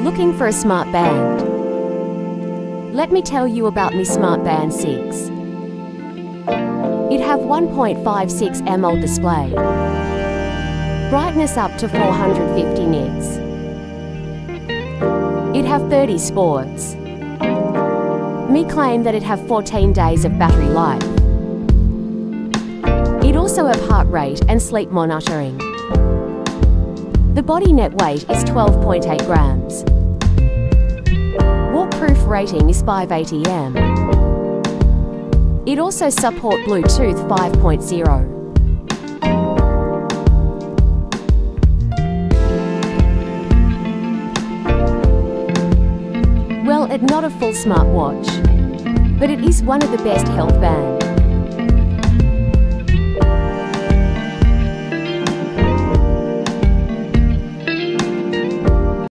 Looking for a smart band? Let me tell you about my Smart Band 6. It have 1.56 AMOLED display, brightness up to 450 nits. It have 30 sports. Me claim that it have 14 days of battery life. It also have heart rate and sleep monitoring. The body net weight is 12.8 grams. Waterproof rating is 580 m. It also support Bluetooth 5.0. Well, it's not a full smartwatch, but it is one of the best health bands.